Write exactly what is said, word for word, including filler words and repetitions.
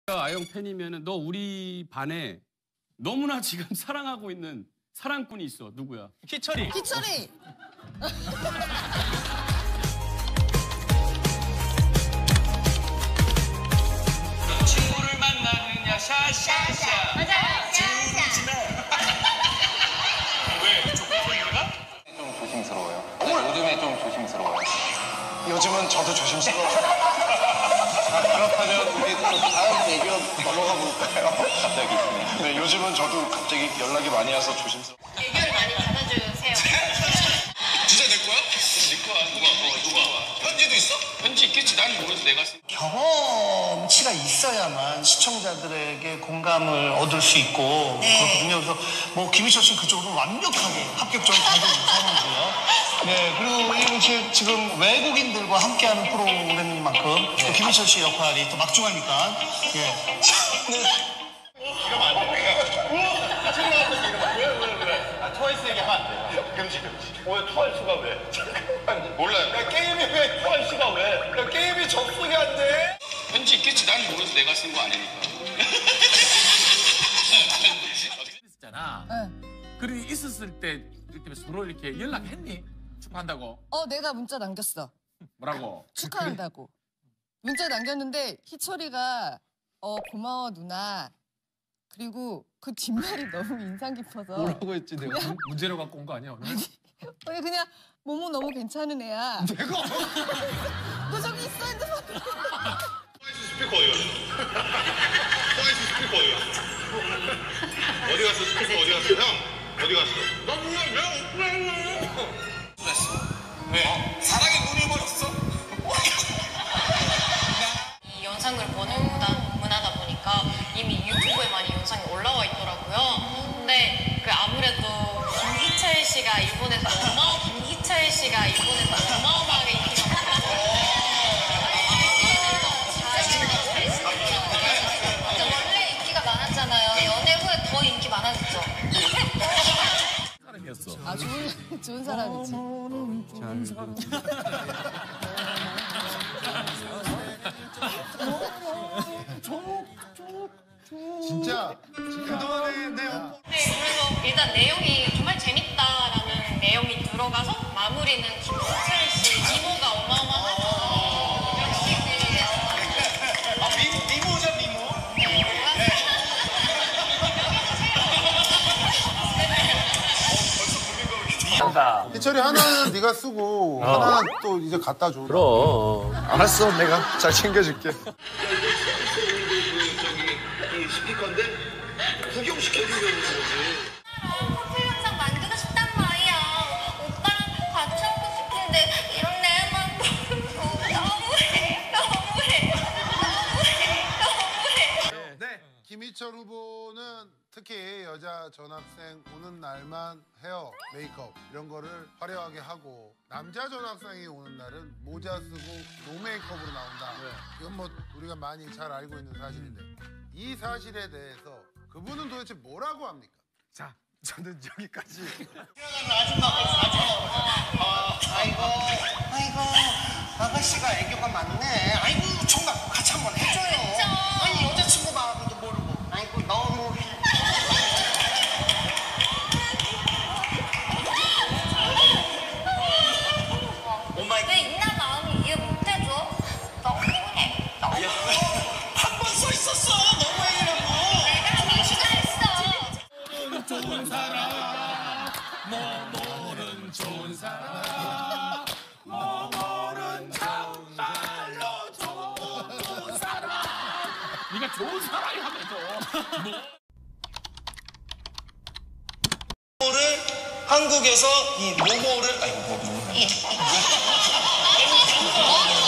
아영 팬이면은 너 우리 반에 너무나 지금 사랑하고 있는 사랑꾼이 있어. 누구야? 희철이. 희철이. 친구를 만나느냐 샤샤샤. 맞아요. 샤샤. 왜? 조금이가? 좀 조심스러워요. 요즘에 좀 조심스러워요. 요즘은 저도 조심스러워요. 아, 그렇다면 우리 또 다음 얘기로 넘어가 볼까요? 갑자기. 네, 요즘은 저도 갑자기 연락이 많이 와서 조심스러워요. 애교를 많이 받아주세요. 진짜 내 거야? 내 거야. 누가? 어, 누가? 편지도 있어? 편지 있겠지. 난 모르지. 내가 쓴. 경험치가 있어야만 시청자들에게 공감을 얻을 수 있고 네. 그렇거든요. 그래서 뭐 김희철 씨는 그쪽으로 완벽하게 합격점을 받은 상황이고요. 네, 그리고 이렇게 지금 외국인들과 함께하는 프로그램인 만큼 또 김희철 씨 역할이 또 막중하니까 예. 이러면 안 돼. 같이 나왔더니 이러면 왜, 왜, 왜? 아, 트와이스 얘기하면 안 돼. 금지, 금지. 왜 트와이스가 왜? 잠깐만. 몰라요. 야, 게임이 왜 트와이스가 왜? 야, 게임이 접속이 안 돼? 편지 있겠지. 난 모르지. 내가 쓴 거 아니니까. 있었잖아. 네. 그리고 있었을 때 이렇게 서로 이렇게 연락했니? 축하한다고. 어, 내가 문자 남겼어. 뭐라고? 축하한다고. 문자 남겼는데 희철이가 어 고마워 누나. 그리고 그 뒷말이 너무 인상 깊어서. 뭐라고 했지? 내가 문- 문제로 갖고 온 거 아니야 오늘? 아니 그냥 모모 너무 괜찮은 애야. 내가? 너 저기 있어 핸드폰. 스피커 어디 갔어? 트와이스 스피커 어디 갔어? 어디 갔어? 스피커 어디 갔어? 형, 어디 갔어? 나 몰라, 왜? 그랬어. 왜? 사랑에 눈을 버렸어? 이 영상을 보는 문화, 문화다 보니까 이미 유튜브에 많이 영상이 올라와 있더라고요. 근데 그 아무래도 김희철 씨가 일본에서 어마 김희철 씨가 일본에서 어마어마하게 인기가 많아서 원래 인기가 많았잖아요. 연애 후에 더 인기 많아졌죠. 사람이었어. 아 좋은 좋은 사람이지. 좋은 사람. 진짜 그동안에 내 네, 그래서 일단 내용이 정말 재밌다라는 내용이 들어가서 마무리는 김희철 씨 미모가 어마어마하죠. 역시 그 아, 미, 미모죠, 미모? 한다. 희철이 하나는 네가 쓰고 하나는 또 이제 갖다 줘. 그럼. 알았어, 내가 잘 챙겨줄게. 저기 이 스피커인데 구경시켜주려고 그러는 거지. 커플 영상 만들고 싶단 말이야. 오빠랑 같이 하고 싶은데 이런 내만 너무해, 너무해, 너무해, 너무해. 네, 김희철 후보는 특히 여자 전학생 오는 날만 헤어, 메이크업 이런 거를 화려하게 하고 남자 전학생이 오는 날은 모자 쓰고 노 메이크업으로 나온다. 이건 뭐 우리가 많이 잘 알고 있는 사실인데 이 사실에 대해서 그분은 도대체 뭐라고 합니까? 자, 저는 여기까지. 아이고 아이고 아가씨가 애교가 많네. 아이고 총각 같이 한번 해줘요. 아니 여자친구 마음도 모르고. 아이고 너무 왜 있나 마음이 이해 못해줘? 너무해, 너무해. 한 번 써 있었어. 너무해라고. 내가 미치가 했어. 좋은 사람, 모모는 좋은 사람, 모모는 정말로 좋은 사람. 네가 좋은 사람이 하면서. 모모를 한국에서 이 모모를 아이고 뭐, 뭐. 이, 이.